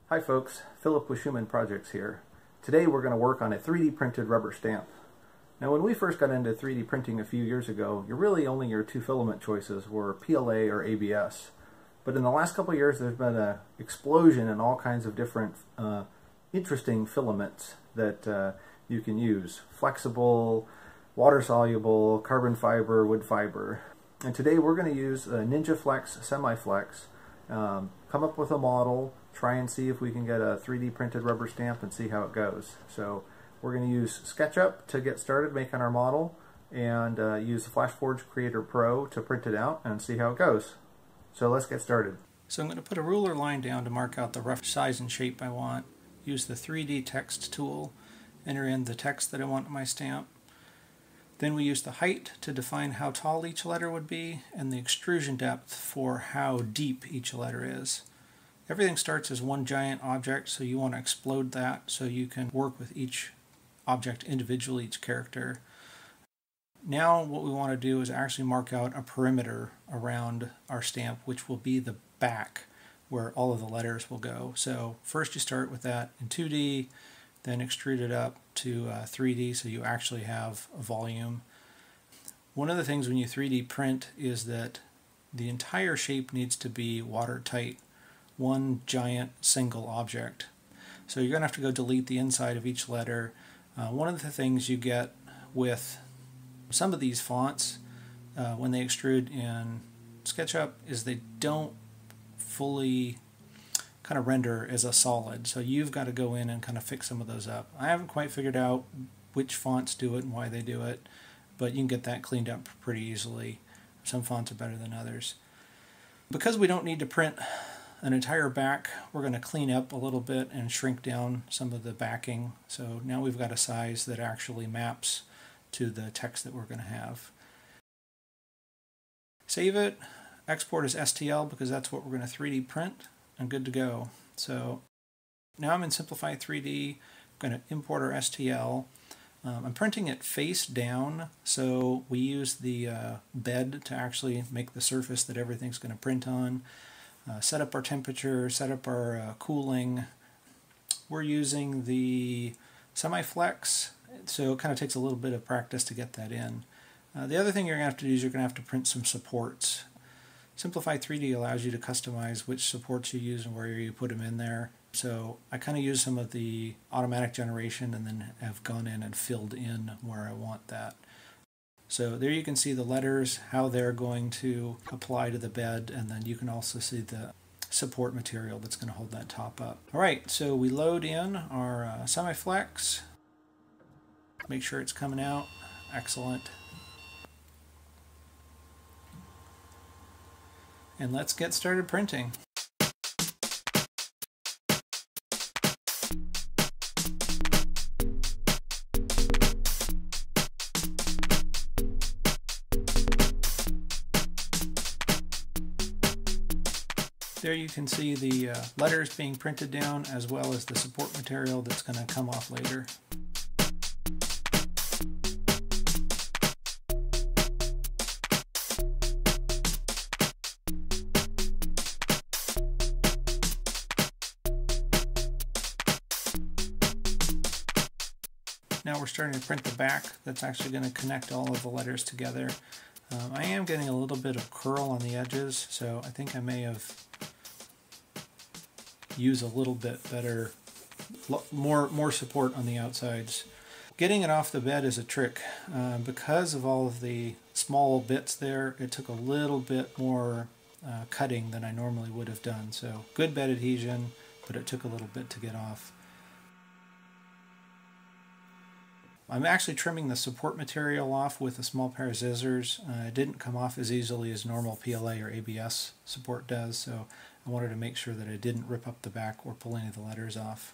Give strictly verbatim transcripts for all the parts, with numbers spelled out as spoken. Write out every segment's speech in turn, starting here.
Hi folks, Philip with Schumann Projects here. Today we're going to work on a three D printed rubber stamp. Now when we first got into three D printing a few years ago, you really only your two filament choices were P L A or A B S. But in the last couple of years there's been an explosion in all kinds of different uh, interesting filaments that uh, you can use. Flexible, water soluble, carbon fiber, wood fiber. And today we're going to use a NinjaFlex SemiFlex. Um, come up with a model, try and see if we can get a three D printed rubber stamp and see how it goes. So we're going to use SketchUp to get started making our model, and uh, use the FlashForge Creator Pro to print it out and see how it goes. So let's get started. So I'm going to put a ruler line down to mark out the rough size and shape I want. Use the three D text tool, enter in the text that I want in my stamp. Then we use the height to define how tall each letter would be, and the extrusion depth for how deep each letter is. Everything starts as one giant object, so you want to explode that so you can work with each object individually, each character. Now what we want to do is actually mark out a perimeter around our stamp, which will be the back where all of the letters will go. So first you start with that in two D, then extrude it up to uh, three D so you actually have a volume. One of the things when you three D print is that the entire shape needs to be watertight, one giant single object. So you're going to have to go delete the inside of each letter. Uh, one of the things you get with some of these fonts uh, when they extrude in SketchUp is they don't fully kind of render as a solid, so you've got to go in and kind of fix some of those up. I haven't quite figured out which fonts do it and why they do it, but you can get that cleaned up pretty easily. Some fonts are better than others. Because we don't need to print an entire back, we're going to clean up a little bit and shrink down some of the backing, so now we've got a size that actually maps to the text that we're going to have. Save it, export as S T L because that's what we're going to three D print, and good to go. So now I'm in Simplify three D. I'm going to import our S T L. Um, I'm printing it face down, so we use the uh, bed to actually make the surface that everything's going to print on. Uh, set up our temperature, set up our uh, cooling. We're using the SemiFlex, so it kind of takes a little bit of practice to get that in. Uh, the other thing you're going to have to do is you're going to have to print some supports. Simplify three D allows you to customize which supports you use and where you put them in there. So I kind of use some of the automatic generation and then have gone in and filled in where I want that. So there you can see the letters, how they're going to apply to the bed, and then you can also see the support material that's going to hold that top up. Alright, so we load in our uh, SemiFlex. Make sure it's coming out. Excellent. And let's get started printing. There you can see the uh, letters being printed down, as well as the support material that's going to come off later. Now we're starting to print the back. That's actually going to connect all of the letters together. Um, I am getting a little bit of curl on the edges, so I think I may have used a little bit better, more, more support on the outsides. Getting it off the bed is a trick. Uh, because of all of the small bits there, it took a little bit more uh, cutting than I normally would have done. So good bed adhesion, but it took a little bit to get off. I'm actually trimming the support material off with a small pair of scissors. Uh, it didn't come off as easily as normal P L A or A B S support does, so I wanted to make sure that I didn't rip up the back or pull any of the letters off.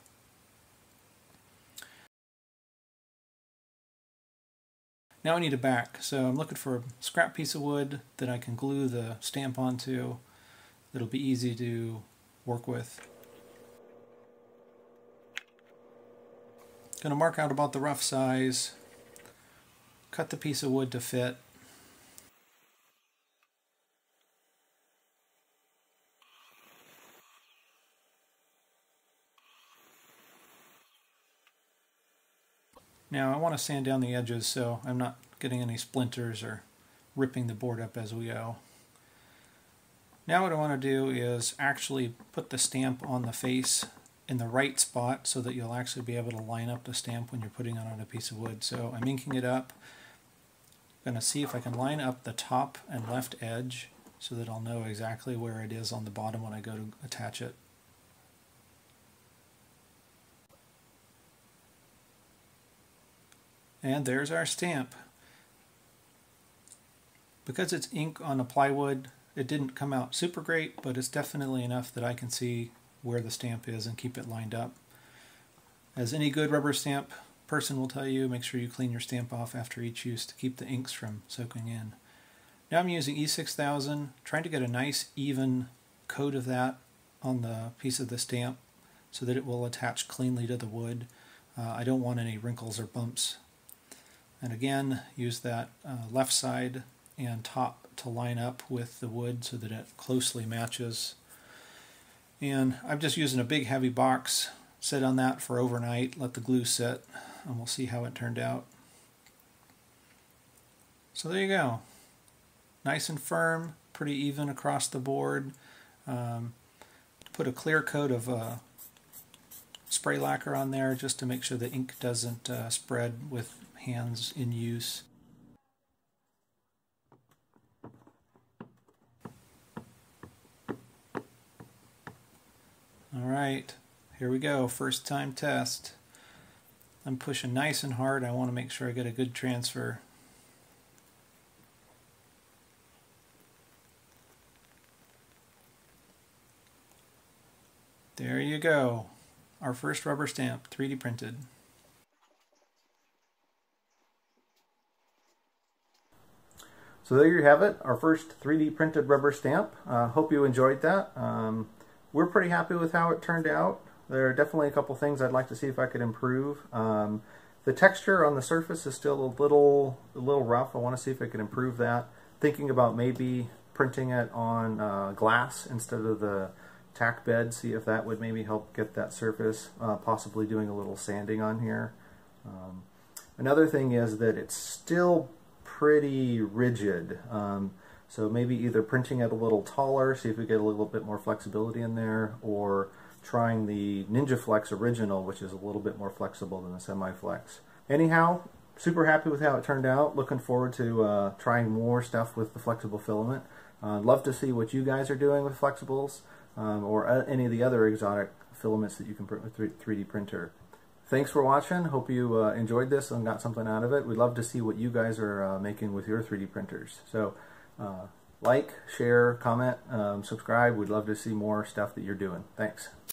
Now I need a back, so I'm looking for a scrap piece of wood that I can glue the stamp onto that'll be easy to work with. Going to mark out about the rough size, cut the piece of wood to fit, Now I want to sand down the edges so I'm not getting any splinters or ripping the board up as we go. Now what I want to do is actually put the stamp on the face in the right spot so that you'll actually be able to line up the stamp when you're putting it on a piece of wood. So I'm inking it up. I'm going to see if I can line up the top and left edge so that I'll know exactly where it is on the bottom when I go to attach it. And there's our stamp. Because it's ink on the plywood, it didn't come out super great, but it's definitely enough that I can see where the stamp is and keep it lined up. As any good rubber stamp person will tell you, make sure you clean your stamp off after each use to keep the inks from soaking in. Now I'm using E six thousand, trying to get a nice even coat of that on the piece of the stamp so that it will attach cleanly to the wood. Uh, I don't want any wrinkles or bumps. And again, use that uh, left side and top to line up with the wood so that it closely matches. And I'm just using a big heavy box, sit on that for overnight, let the glue set, and we'll see how it turned out. So there you go. Nice and firm, pretty even across the board. Um, put a clear coat of uh, spray lacquer on there just to make sure the ink doesn't uh, spread with hands in use. Alright, here we go, first time test. I'm pushing nice and hard. I want to make sure I get a good transfer. There you go, our first rubber stamp, three D printed. So there you have it, our first three D printed rubber stamp. Uh, hope you enjoyed that. Um, we're pretty happy with how it turned out. There are definitely a couple things I'd like to see if I could improve. Um, the texture on the surface is still a little, a little rough. I want to see if I could improve that. Thinking about maybe printing it on uh, glass instead of the tack bed, see if that would maybe help get that surface, uh, possibly doing a little sanding on here. Um, another thing is that it's still pretty rigid, um, so maybe either printing it a little taller, see if we get a little bit more flexibility in there, or trying the NinjaFlex original, which is a little bit more flexible than the SemiFlex. Anyhow, super happy with how it turned out. Looking forward to uh, trying more stuff with the flexible filament. Uh, love to see what you guys are doing with flexibles, um, or uh, any of the other exotic filaments that you can print with three D printer. Thanks for watching. Hope you uh, enjoyed this and got something out of it. We'd love to see what you guys are uh, making with your three D printers. So uh, like, share, comment, um, subscribe. We'd love to see more stuff that you're doing. Thanks.